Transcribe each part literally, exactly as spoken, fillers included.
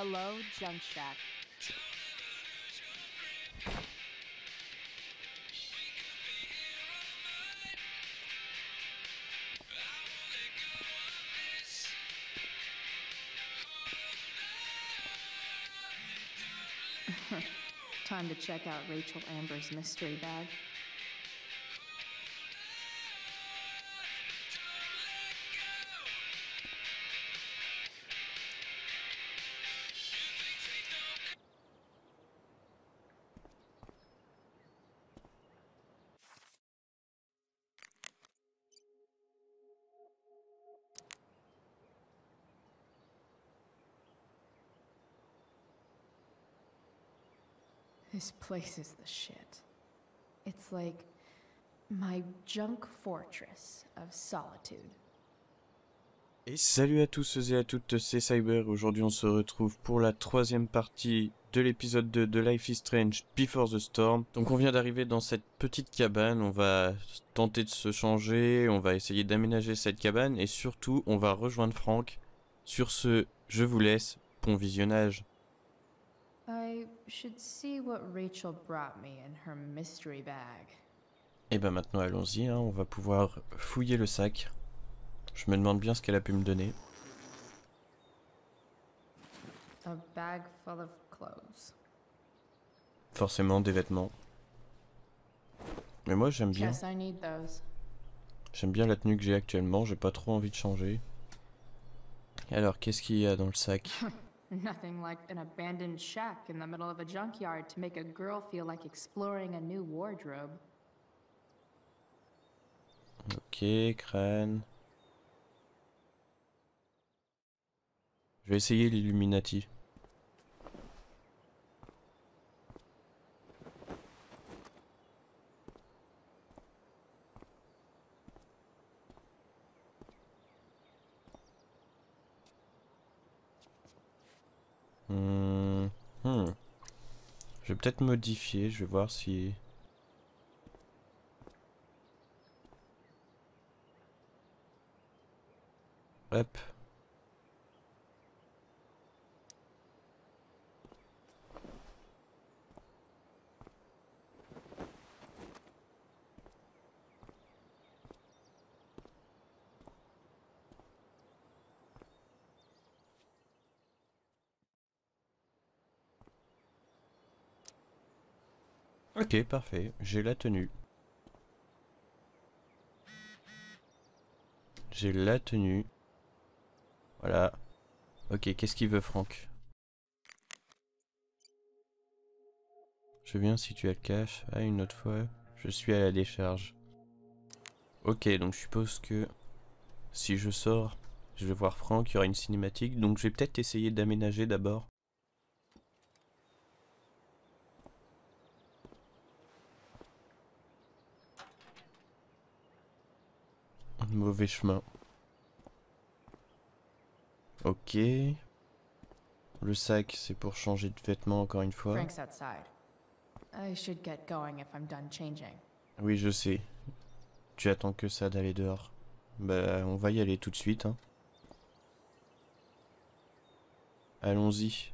Hello, Junk Shack. Time to check out Rachel Amber's mystery bag. This place is the shit. It's like my junk fortress of solitude. Et salut à tous et à toutes, c'est Cyber. Aujourd'hui on se retrouve pour la troisième partie de l'épisode deux de Life is Strange Before the Storm. Donc on vient d'arriver dans cette petite cabane, on va tenter de se changer, on va essayer d'aménager cette cabane et surtout on va rejoindre Frank. Sur ce, je vous laisse, bon visionnage. I should see what Rachel brought me in her mystery bag. Et ben maintenant allons-y, hein, on va pouvoir fouiller le sac. Je me demande bien ce qu'elle a pu me donner. A bag full of clothes. Forcément des vêtements. Mais moi j'aime bien. Guess I need those. J'aime bien la tenue que j'ai actuellement, j'ai pas trop envie de changer. Alors qu'est-ce qu'il y a dans le sac? Nothing like an abandoned shack in the middle of a junkyard to make a girl feel like exploring a new wardrobe. Ok, crâne. Je vais essayer l'Illuminati. Hmm. Hmm. Je vais peut-être modifier, je vais voir si... Hop. Ok, parfait. J'ai la tenue. J'ai la tenue. Voilà. Ok, qu'est-ce qu'il veut, Franck? Je viens si tu as le cash. Ah, une autre fois. Je suis à la décharge. Ok, donc je suppose que si je sors, je vais voir Franck, il y aura une cinématique. Donc je vais peut-être essayer d'aménager d'abord. Mauvais chemin. Ok. Le sac, c'est pour changer de vêtements encore une fois. Frank's outside. I should get going if I'm done changing. Oui, je sais. Tu attends que ça d'aller dehors. Bah, on va y aller tout de suite, hein. Allons-y.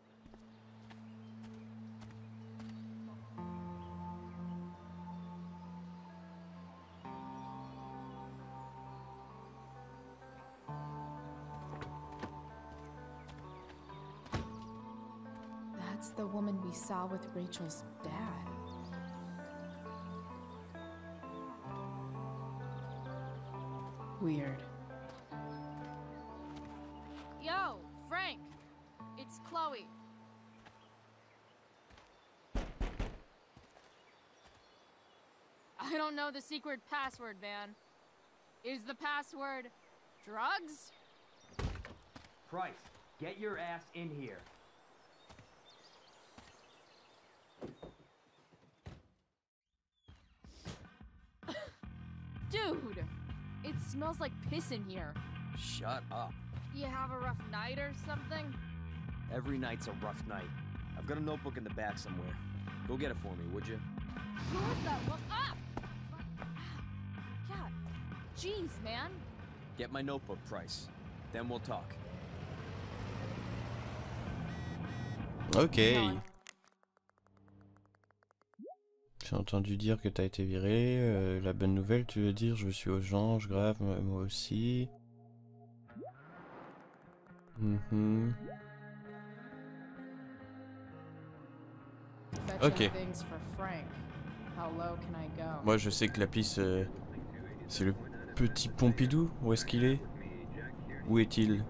That's the woman we saw with Rachel's dad. Weird. Yo, Frank! It's Chloe. I don't know the secret password, man. Is the password drugs? Price, get your ass in here. Dude! It smells like piss in here. Shut up. You have a rough night or something? Every night's a rough night. I've got a notebook in the back somewhere. Go get it for me, would you? Who is that one? Ah! God. Jeez, man. Get my notebook, Price. Then we'll talk. Ok. J'ai entendu dire que t'as été viré. Euh, la bonne nouvelle, tu veux dire, je suis aux anges, grave, moi aussi. Mm-hmm. Ok. Moi je sais que la piste, euh, c'est le petit Pompidou. Où est-ce qu'il est? Où est-il?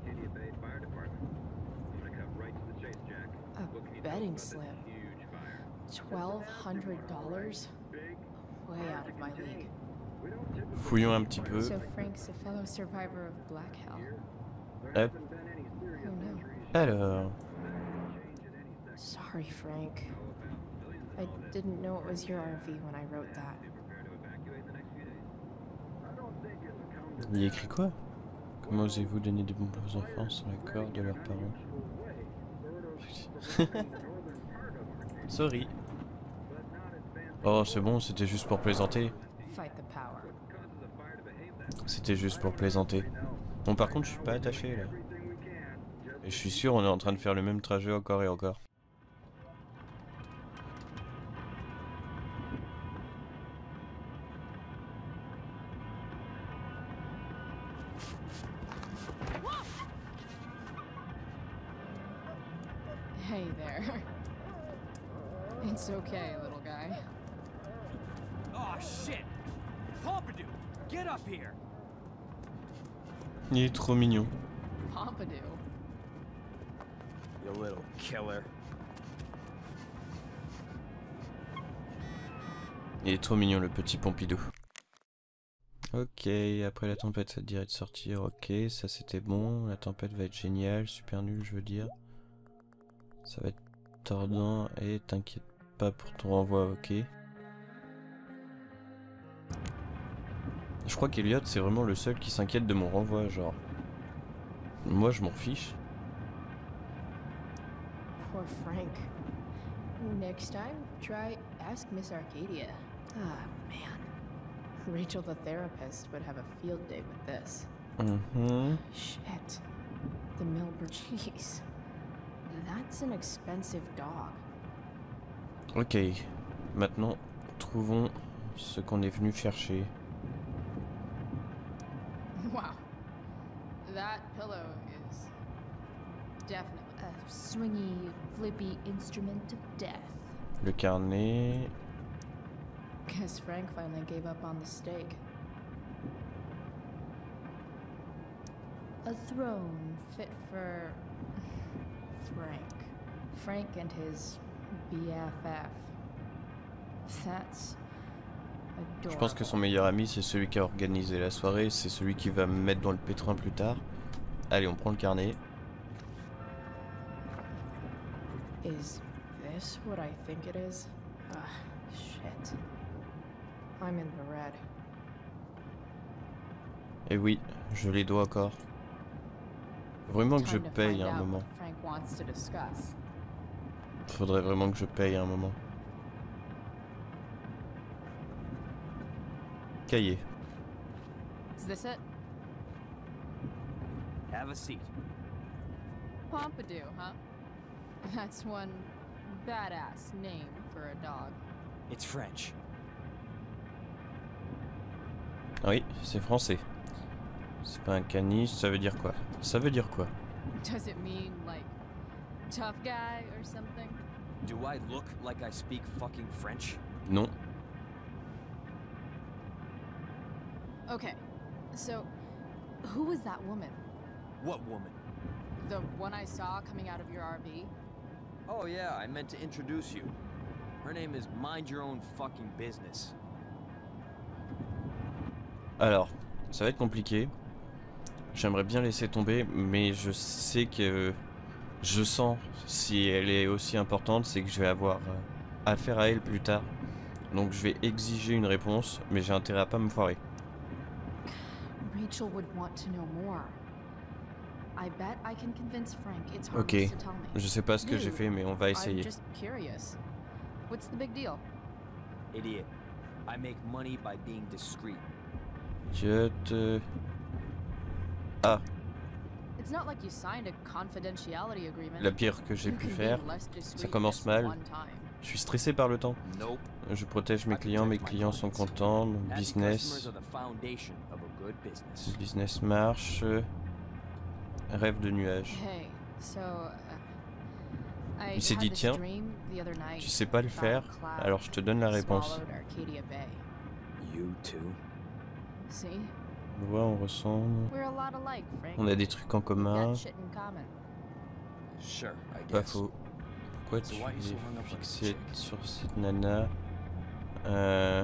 A betting slip. twelve hundred dollars? Way out of my league. Fouillons un petit peu. So Frank's a fellow survivor of Black Hell. Hop. Who knew? Alors. Sorry, Frank. I didn't know it was your R V when I wrote that. Il y a écrit quoi? Comment osez-vous donner des bons aux enfants sans l'accord de leurs parents? Sorry. Oh, c'est bon, c'était juste pour plaisanter. Fight the power. C'était juste pour plaisanter. Bon, par contre, je suis pas attaché là. Et je suis sûr, on est en train de faire le même trajet encore et encore. Hey there. It's okay, little guy. Oh shit! Pompidou, get up here! Il est trop mignon. Pompidou. You little killer. Il est trop mignon le petit Pompidou. Ok, après la tempête ça te dirait de sortir. Ok, ça c'était bon. La tempête va être géniale, super nul je veux dire. Ça va être tordant et t'inquiète pas pour ton renvoi, ok. Je crois qu'Eliott c'est vraiment le seul qui s'inquiète de mon renvoi, genre. Moi je m'en fiche. Poor Frank. Next time, try ask Miss Arcadia. Ah, man. Rachel the therapist would have a field day with this. Mm-hmm. Shit. The Milburn cheese. That's an expensive dog. Ok, maintenant trouvons ce qu'on est venu chercher. Wow. That pillow is definitely a swingy, flippy instrument of death. Le carnet. Guess Frank finally gave up on the steak. A throne fit for Frank. Frank and his B F F. That's Je pense que son meilleur ami c'est celui qui a organisé la soirée, c'est celui qui va me mettre dans le pétrin plus tard. Allez, on prend le carnet. Is this what I think it is? Ah, shit. I'm in the red. Et oui, je les dois encore. Faut vraiment que je Time to paye find à un out moment. what Frank wants to discuss. Faudrait vraiment que je paye à un moment. Cahier. Is this it? Have a seat. Pompidou, huh? That's one badass name for a dog. It's French. Oui, c'est français. C'est pas un caniche, ça veut dire quoi? Ça veut dire quoi? Does it mean, like, tough guy or something? Do I look like I speak fucking French? Non. Okay, so who was that woman? What woman? The one I saw coming out of your R V? Oh yeah, I meant to introduce you. Her name is Mind Your Own Fucking Business. Alors, ça va être compliqué. J'aimerais bien laisser tomber, mais je sais que je sens, si elle est aussi importante, c'est que je vais avoir affaire à elle plus tard. Donc je vais exiger une réponse, mais j'ai intérêt à pas me foirer. Rachel would want to know more. I bet I can convince Frank it's Ok, harmless to tell me. je sais pas ce que j'ai Dude, fait, mais on va I'm essayer. just curious. What's the big deal? Idiot. I make money by being discreet. Je te... Ah, It's not like you signed a confidentiality agreement. La pire que j'ai You pu can be faire, less discreet ça commence this mal. one time. Je suis stressé par le temps. Nope. Je protège mes clients, mes clients sont contents, mon Happy business, customers are the foundation of a good business. le business marche. Rêve de nuages. Hey, so uh, I Il s'est had dit, this tiens, dream the other night tu sais pas le about faire, clouds alors je te donne la réponse. swallowed Arcadia Bay. You too? See? On voit, on ressemble. We're a lot alike, Frank. On a des trucs en We've commun. got shit in common. Sure, I Pas guess. faux. Pourquoi So tu why you so es hung up on the fixé chick? sur cette nana? Euh...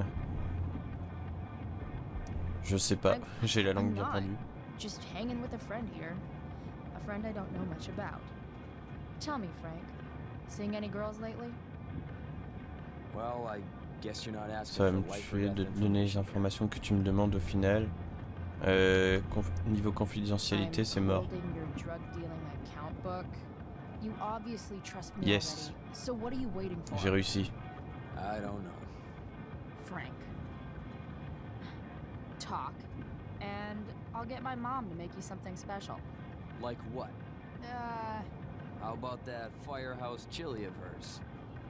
Je sais pas, I'm- j'ai la langue I'm bien not. pendue. Just hanging with a friend here. A friend I don't know much about. Tell me, Frank. Seeing any girls lately? Well, I guess you're not asking Ça va for me life or tuer death de te donner les information. informations que tu me demandes au final. Euh, conf- niveau confidentialité, I'm c'est mort. holding your drug dealing account book. You obviously trust me Yes. already. So what are you waiting for? J'ai réussi. I don't know. Frank. Talk. And I'll get my mom to make you something special. Like what? Uh, How about that firehouse chili of hers?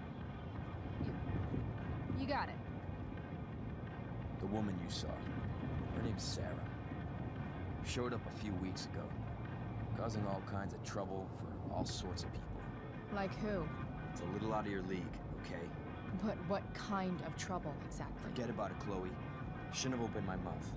you got it. The woman you saw. Her name's Sarah. Showed up a few weeks ago. Causing all kinds of trouble for all sorts of people. Like who? It's a little out of your league, okay? But what kind of trouble exactly? Forget about it, Chloe. Shouldn't have opened my mouth.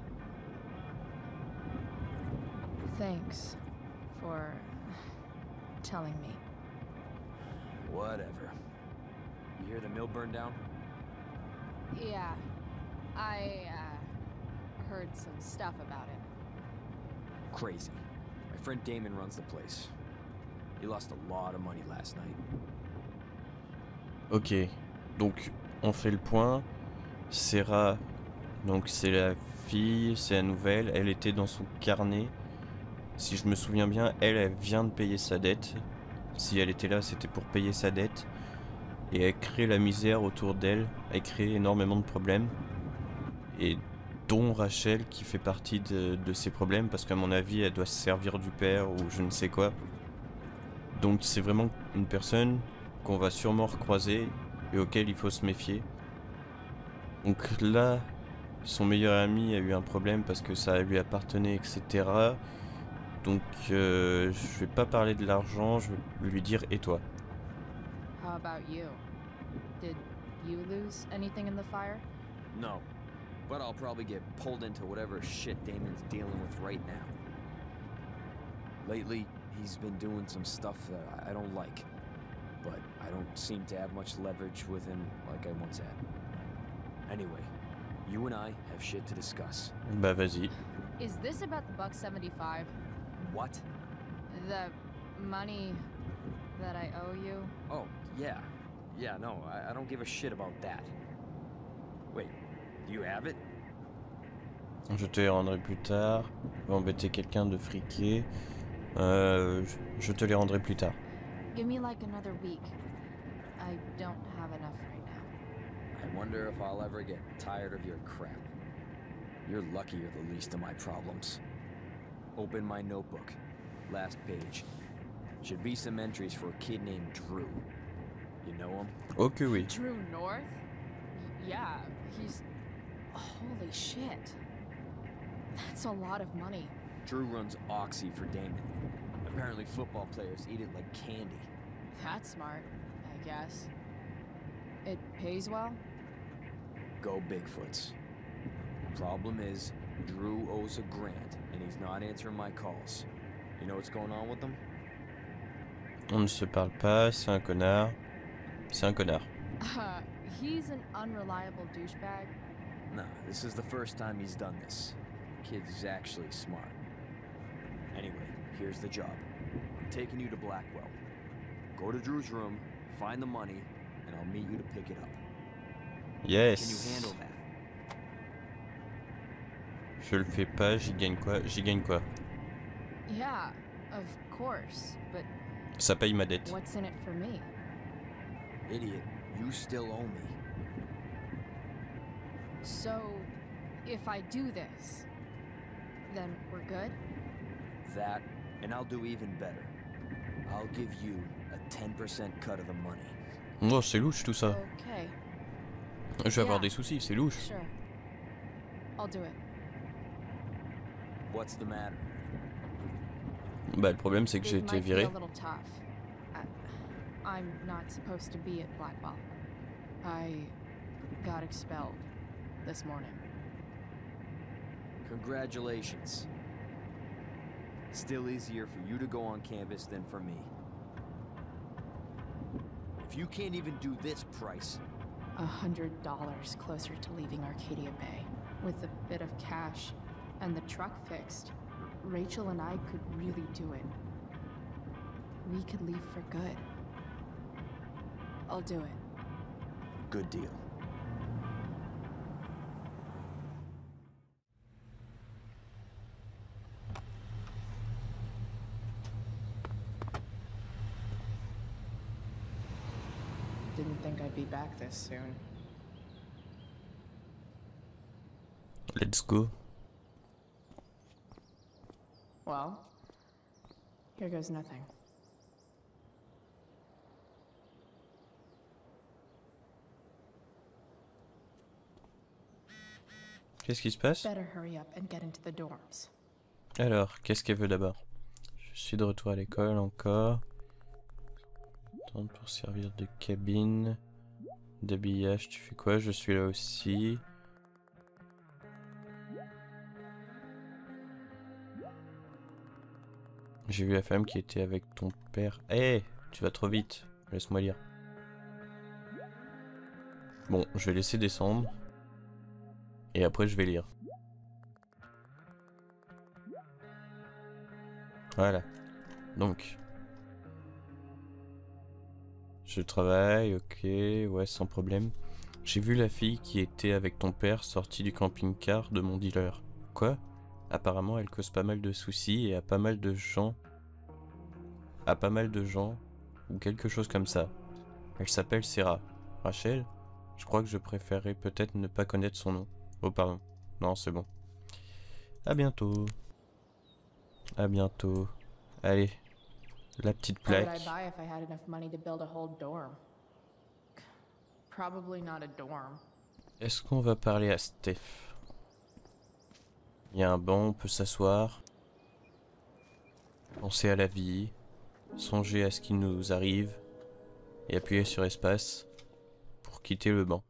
Thanks for telling me. Whatever. You hear the mill burned down? Yeah, I uh, heard some stuff about it. Crazy. My friend Damon runs the place. He lost a lot of money last night. Ok, donc on fait le point. Sarah, donc c'est la fille, c'est la nouvelle. Elle était dans son carnet. Si je me souviens bien, elle, elle vient de payer sa dette. Si elle était là, c'était pour payer sa dette. Et elle crée la misère autour d'elle. Elle crée énormément de problèmes. Et dont Rachel qui fait partie de, de ces problèmes. Parce qu'à mon avis, elle doit se servir du père ou je ne sais quoi. Donc c'est vraiment une personne qu'on va sûrement recroiser et auquel il faut se méfier. Donc là, son meilleur ami a eu un problème parce que ça lui appartenait, et cetera. Donc euh, je vais pas parler de l'argent, je vais lui dire et toi. How about you? Did you lose anything in the fire? No. But I'll probably get pulled into whatever shit Damon's dealing with right now. Lately, he's been doing some stuff that I don't like. But I don't seem to have much leverage with him like I once had. Anyway, you and I have shit to discuss. Bah vas-y. Is this about the buck seventy-five? What? The money that I owe you? Oh, yeah. Yeah, no, I, I don't give a shit about that. Wait, do you have it? Je te les rendrai plus tard. Je vais embêter quelqu'un de friqué. Euh, je- je te les rendrai plus tard. Give me like another week. I don't have enough right now. I wonder if I'll ever get tired of your crap. You're lucky you're the least of my problems. Open my notebook. Last page. Should be some entries for a kid named Drew. You know him? Oh que oui. Drew North? Y- yeah, he's... Holy shit. That's a lot of money. Drew runs Oxy for Damon. Apparently football players eat it like candy. That's smart, I guess. It pays well? Go Bigfoots. Problem is, Drew owes a grant, and he's not answering my calls. You know what's going on with him? On ne se parle pas, c'est un connard. C'est un connard. Uh, he's an unreliable douchebag. Nah, this is the first time he's done this. Kid's actually smart. Anyway, here's the job. I'm taking you to Blackwell. Go to Drew's room, find the money, and I'll meet you to pick it up. Yes. Can you handle that? Je le fais pas, j'y gagne quoi? J'y gagne quoi? Yeah, of course, but Ça paye ma dette. what's in it for me? Idiot, you still owe me. So, if I do this, then we're good? That And I'll do even better. I'll give you a ten percent cut of the money. Oh, c'est louche tout ça. Okay. Je vais avoir Yeah. des soucis, c'est louche. Sure. I'll do it. What's the matter? Bah, le problème c'est que j'ai It été might be viré. a little tough. I, I'm not supposed to be at Blackwell. I got expelled this morning. Congratulations. Still easier for you to go on campus than for me. If you can't even do this price, A hundred dollars closer to leaving Arcadia Bay. With a bit of cash and the truck fixed, Rachel and I could really do it. We could leave for good. I'll do it. good deal. Didn't think I'd be back this soon. Let's go. Well, here goes nothing. Qu'est-ce qui se passe? Better hurry up and get into the dorms. Alors, qu'est-ce qu'elle veut d'abord? Je suis de retour à l'école encore. Tente pour servir de cabine. D'habillage, tu fais quoi? Je suis là aussi. J'ai vu la femme qui était avec ton père. Eh, tu vas trop vite. Laisse-moi lire. Bon, je vais laisser descendre. Et après, je vais lire. Voilà. Donc. Je travaille, ok, ouais, sans problème. J'ai vu la fille qui était avec ton père sortie du camping-car de mon dealer. Quoi? Apparemment, elle cause pas mal de soucis et a pas mal de gens... A pas mal de gens, ou quelque chose comme ça. Elle s'appelle Sarah. Rachel? Je crois que je préférerais peut-être ne pas connaître son nom. Oh, pardon. Non, c'est bon. À bientôt. À bientôt. Allez. La petite What would plaque. I buy if I had enough money to build a whole dorm? Probably not a dorm. Est-ce qu'on va parler à Steph? Il y a un banc, on peut s'asseoir. Penser à la vie. Songer à ce qui nous arrive. Et appuyer sur espace pour quitter le banc.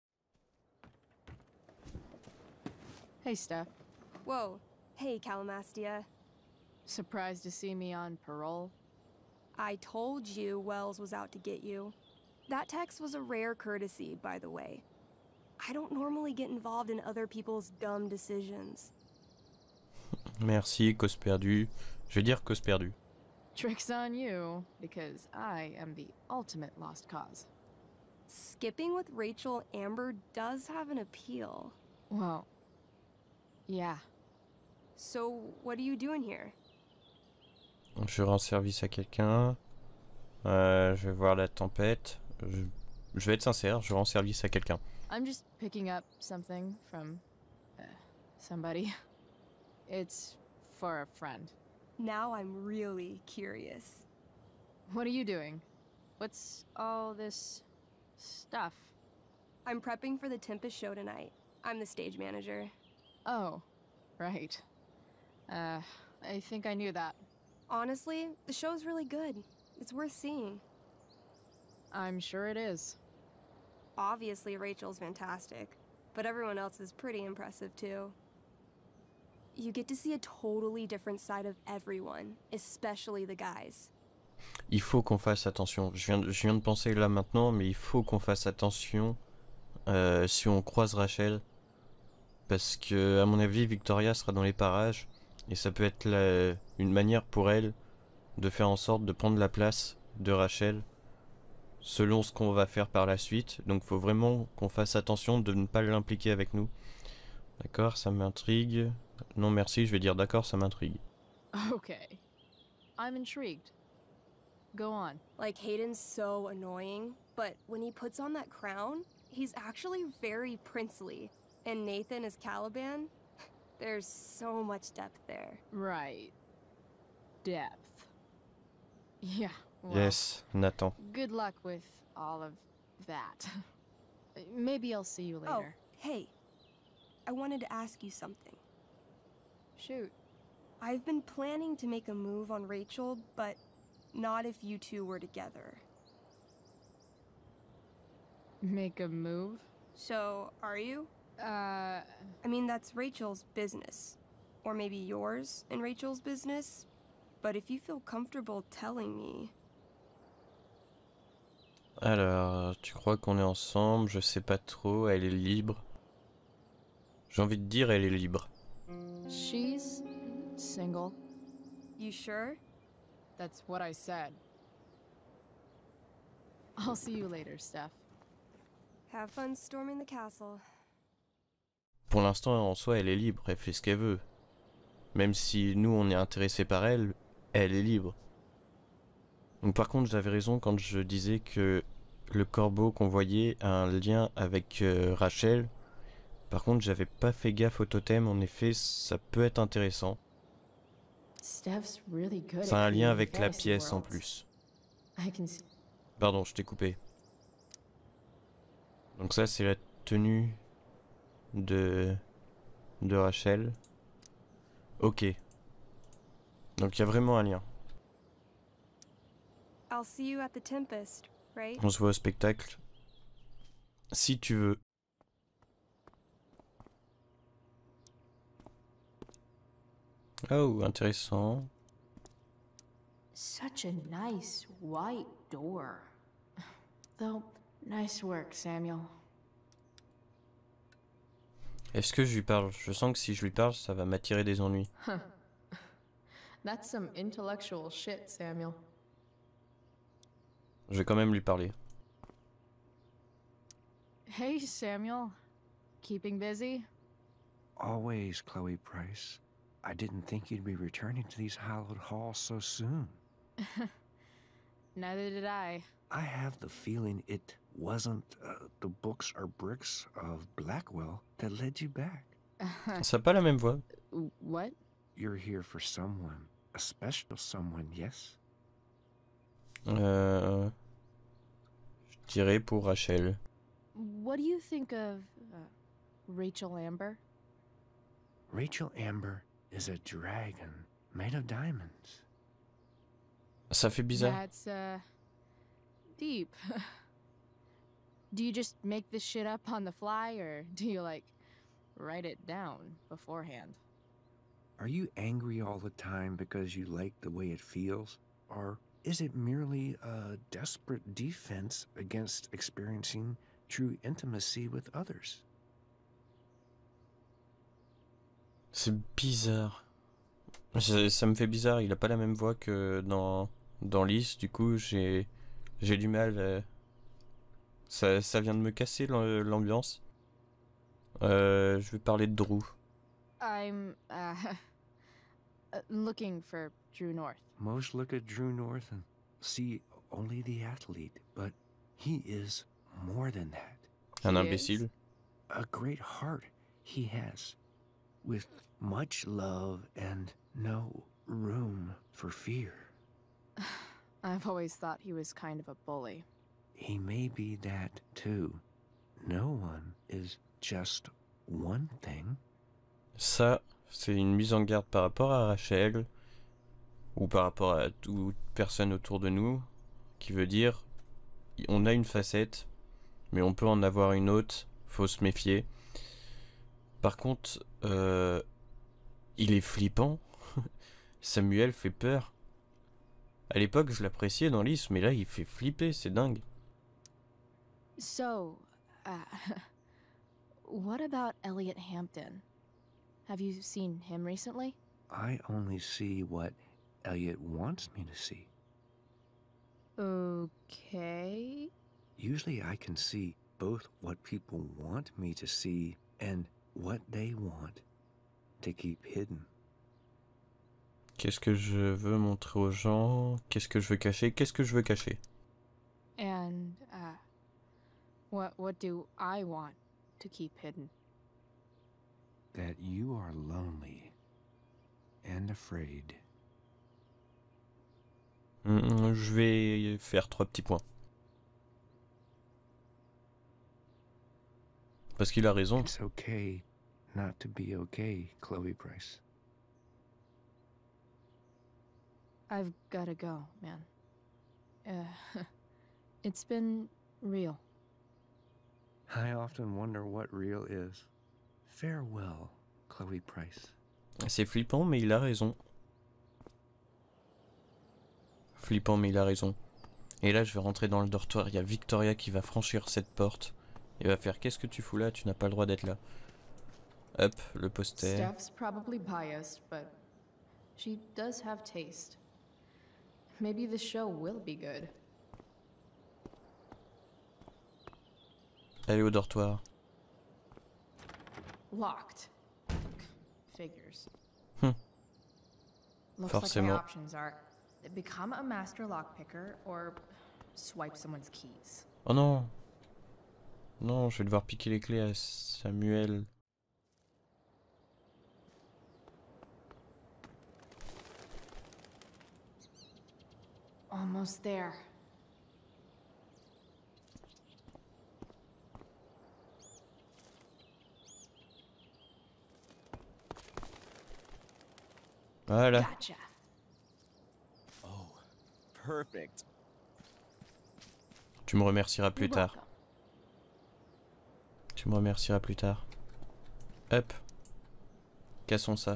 Hey, Steph. Whoa. Hey, Calamastia. Surprised to see me on parole? I told you Wells was out to get you. That text was a rare courtesy, by the way. I don't normally get involved in other people's dumb decisions. Merci, cause perdue. Je vais dire cause perdue. Trick's on you, because I am the ultimate lost cause. Skipping with Rachel Amber does have an appeal. Well, yeah. So, what are you doing here? Je rends service à quelqu'un. Euh, je vais voir la tempête. Je, je vais être sincère, je rends service à quelqu'un. I'm just picking up something from uh, somebody. It's for a friend. Now I'm really curious. What are you doing? What's all this stuff? I'm prepping for the Tempest show tonight. I'm the stage manager. Oh, right. Uh, I think I knew that. Honestly, the show's really good. It's worth seeing. I'm sure it is. Obviously, Rachel's fantastic, but everyone else is pretty impressive too. You get to see a totally different side of everyone, especially the guys. Il faut qu'on fasse attention. Je viens, de, je viens de penser là maintenant, mais il faut qu'on fasse attention euh, si on croise Rachel. Parce que, à mon avis, Victoria sera dans les parages. Et ça peut être la, une manière pour elle de faire en sorte de prendre la place de Rachel selon ce qu'on va faire par la suite. Donc il faut vraiment qu'on fasse attention de ne pas l'impliquer avec nous. D'accord, ça m'intrigue. Non merci, je vais dire d'accord, ça m'intrigue. Okay. I'm intrigued. Go on. Like, Hayden's so annoying, but when he puts on that crown, he's actually very princely. And Nathan is Caliban. There's so much depth there. Right. depth. Yeah, well, Yes, Nathan. good luck with all of that. Maybe I'll see you Oh, later. hey. I wanted to ask you something. Shoot. I've been planning to make a move on Rachel, but not if you two were together. Make a move? So, are you? Uh, I mean, that's Rachel's business. Or maybe yours and Rachel's business. But if you feel comfortable telling me... Alors, tu crois qu'on est ensemble? Je sais pas trop, elle est libre. J'ai envie de dire, elle est libre. she's single. You sure? That's what I said. I'll see you later, Steph. Have fun storming the castle. Pour l'instant, en soi, elle est libre, elle fait ce qu'elle veut. Même si nous, on est intéressés par elle, elle est libre. Donc par contre, j'avais raison quand je disais que le corbeau qu'on voyait a un lien avec euh, Rachel. Par contre, j'avais pas fait gaffe au totem, en effet, ça peut être intéressant. Steph's really good Ça a at un lien creating avec la fantasy pièce en worlds. plus. I can see. Pardon, je t'ai coupé. Donc ça, c'est la tenue de, de Rachel. Ok. Donc il y a vraiment un lien. I'll see you at the Tempest, right? On se voit au spectacle. Si tu veux. Oh, intéressant. Such a nice white door. Though, nice work, Samuel. Est-ce que je lui parle? Je sens que si je lui parle, ça va m'attirer des ennuis. That's some intellectual shit, Samuel. Je vais quand même lui parler. Hey, Samuel. Keeping busy? Always, Chloe Price. I didn't think you'd be returning to these hallowed halls so soon. Neither did I. I have the feeling it wasn't uh, the books or bricks of Blackwell that led you back. Ça a pas la même voix. What? You're here for someone, a special someone, yes? Euh, je dirais pour Rachel. What do you think of uh, Rachel Amber? Rachel Amber is a dragon made of diamonds. Ça fait bizarre. That's, uh, deep. Do you just make this shit up on the fly, or do you, like, write it down beforehand? Are you angry all the time because you like the way it feels? Or is it merely a desperate defense against experiencing true intimacy with others? C'est bizarre. Ça, ça me fait bizarre, il a pas la même voix que dans, dans Lys, du coup j'ai j'ai du mal. euh, Ça, ça vient de me casser l'am- l'ambiance. Euh, je vais parler de Drew. I'm, uh, uh, looking for Drew North. Most look at Drew North and see only the athlete, but he is more than that. Un He imbécile. A great heart he has, with much love and no room for fear. I've always thought he was kind of a bully. He may be that too. No one is just one thing. Ça, c'est une mise en garde par rapport à Rachel, ou par rapport à toute personne autour de nous, qui veut dire, on a une facette, mais on peut en avoir une autre, faut se méfier. Par contre, euh, il est flippant. Samuel fait peur. À l'époque, je l'appréciais dans Lys, mais là, il fait flipper, c'est dingue. So, uh, what about Elliot Hampton? Have you seen him recently? I only see what Elliot wants me to see. Okay. Usually I can see both what people want me to see and what they want to keep hidden. Qu'est-ce que je veux montrer aux gens? Qu'est-ce que je veux cacher? Qu'est-ce que je veux cacher? And, uh, what, what do I want to keep hidden? That you are lonely and afraid. Mm, je vais faire trois petits points. Parce qu'il a raison. It's okay not to be okay, Chloe Price. I've gotta go, man. Uh, it's been real. I often wonder what real is. Farewell, Chloe Price. C'est flippant, mais il a raison. Flippant, mais il a raison. Et là, je vais rentrer dans le dortoir. Il y a Victoria qui va franchir cette porte. Et va faire, qu'est-ce que tu fous là? Tu n'as pas le droit d'être là. Hop, le poster. Steph's probably biased, but she does have taste. Maybe the show will be good. Allez au dortoir. Locked. Figures. Hmm. Looks Forcément. like my options are become a master lockpicker or swipe someone's keys. Oh non. Non, je vais devoir piquer les clés à Samuel. Almost there. Voilà. Gotcha. Oh, perfect. Tu me remercieras plus You're tard. welcome. Tu me remercieras plus tard. Hop. Cassons ça.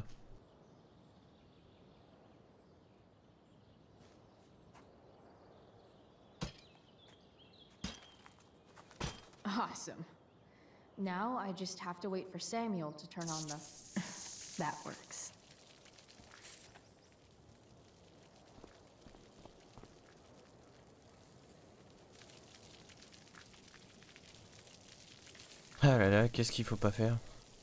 Awesome. Now I just have to wait for Samuel to turn on the... That works. Ah là là, qu'est-ce qu'il faut pas faire?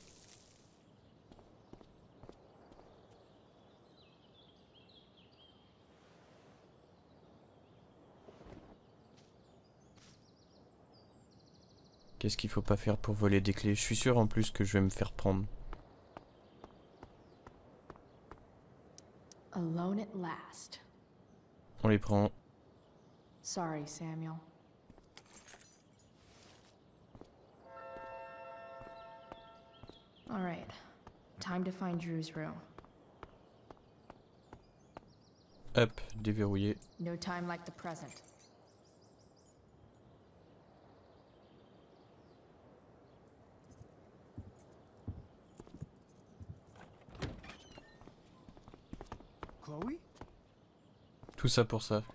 Qu'est-ce qu'il faut pas faire pour voler des clés? Je suis sûr en plus que je vais me faire prendre. Alone at last. On les prend. Sorry, Samuel. All right. Time to find Drew's room. Hop, déverrouillé. No time like the present. Chloe? Tout ça pour ça.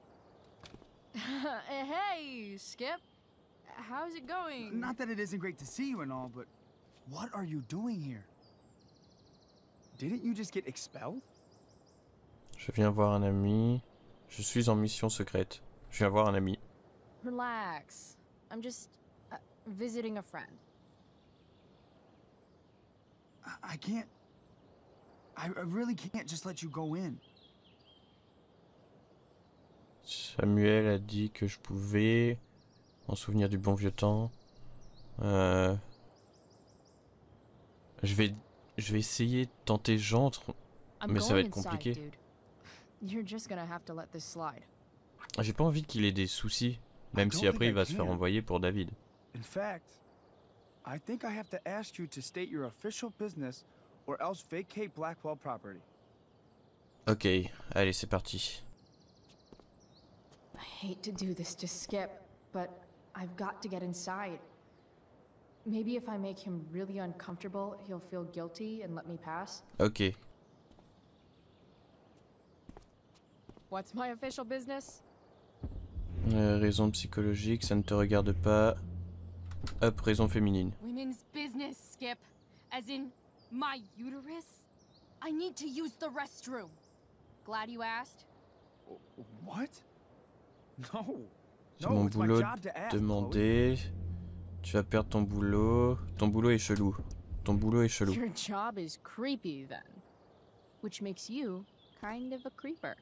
Hey, Skip. How's it going? Not that it isn't great to see you and all, but what are you doing here? Didn't you just get expelled? Je viens voir un ami. Je suis en mission secrète. Je viens voir un ami. Relax. I'm just uh, visiting a friend. I, I can't... I, I really can't just let you go in. Samuel a dit que je pouvais en souvenir du bon vieux temps. Euh... Je vais, je vais essayer de tenter j'entre, I'm mais ça va going être inside, compliqué. dude. You're just gonna have to let this slide. J'ai pas envie qu'il ait des soucis, même si après il va se faire envoyer pour David. In fact, I think I have to ask you to state your official business or else vacate Blackwell property. Ok, allez c'est parti. I hate to do this to Skip, but I've got to get inside. Maybe if I make him really uncomfortable, he'll feel guilty and let me pass. Ok. What's my official business? Euh, raison psychologique, ça ne te regarde pas. Hop, raison féminine. Women's business, Skip. As in, my uterus? I need to use the restroom. Glad you asked. What? No. C'est No, mon it's my boulot job to ask, Chloe. demander. Tu vas perdre ton boulot. Ton boulot est chelou. Ton boulot est chelou. Your job is creepy then. Which makes you kind of a creeper.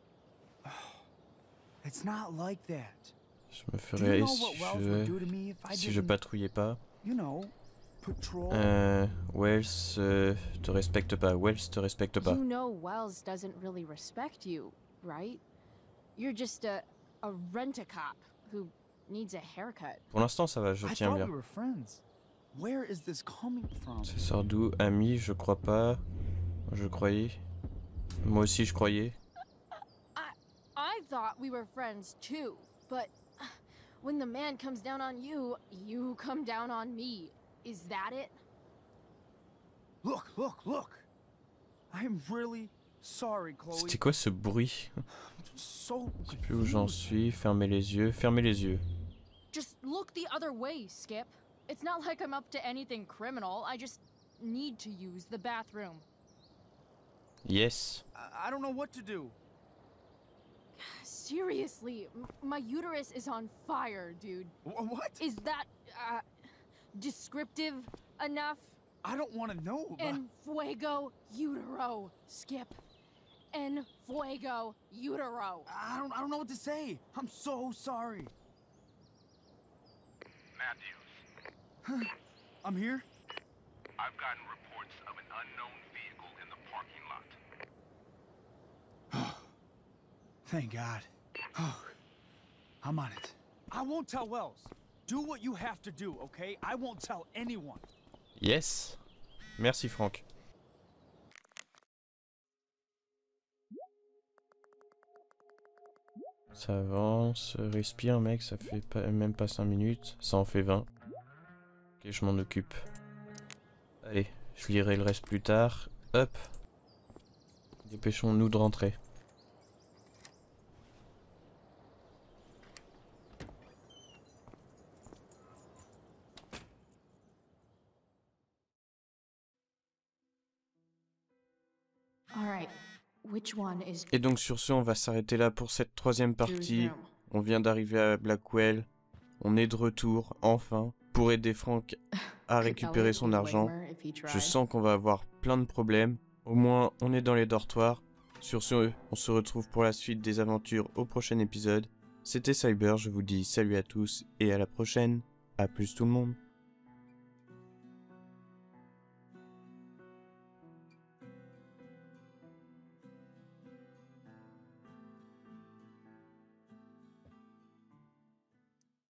It's not like that. Je me Do ferais you know si what Wells would do je, to me if I si je didn't, patrouillais pas. you know, patrol? Euh, Wells euh, te respecte pas. Wells te respecte pas. You know Wells doesn't really respect you, right? You're just a, a rent-a-cop who needs a haircut. Pour l'instant, ça va, je I tiens thought bien. we were friends. Where is this coming from? Ça sort d'où? Ami, je crois pas. Je croyais. Moi aussi, je croyais. I, I thought we were friends too, but when the man comes down on you, you come down on me. Is that it? Look, look, look! I'm really sorry, Chloe. C'était quoi ce bruit? So Je sais plus où j'en confused. suis. Fermez les yeux, fermez les yeux. Just look the other way, Skip. It's not like I'm up to anything criminal. I just need to use the bathroom. Yes. I, I don't know what to do. Seriously, m- my uterus is on fire, dude. Wh- what? Is that uh, descriptive enough? I don't want to know. but- En fuego utero, Skip. En fuego utero. I don't. I don't know what to say. I'm so sorry. Matthews, I'm here. I've gotten reports of an unknown vehicle in the parking lot. Thank God. Oh, I'm on it. I won't tell Wells. Do what you have to do, okay? I won't tell anyone. Yes. Merci, Franck. Ça avance. Respire, mec. Ça fait pas, même pas cinq minutes. Ça en fait vingt. Ok, je m'en occupe. Allez, je lirai le reste plus tard. Hop. Dépêchons-nous de rentrer. All right. Which one is Et donc sur ce, on va s'arrêter là pour cette troisième Drew's partie. room? On vient d'arriver à Blackwell. On est de retour, enfin, pour aider Frank à Could récupérer Elliot son be argent. lamer if he Je tried? sens qu'on va avoir plein de problèmes. Au moins, on est dans les dortoirs. Sur ce, on se retrouve pour la suite des aventures au prochain épisode. C'était Cyber, je vous dis salut à tous et à la prochaine. A plus tout le monde.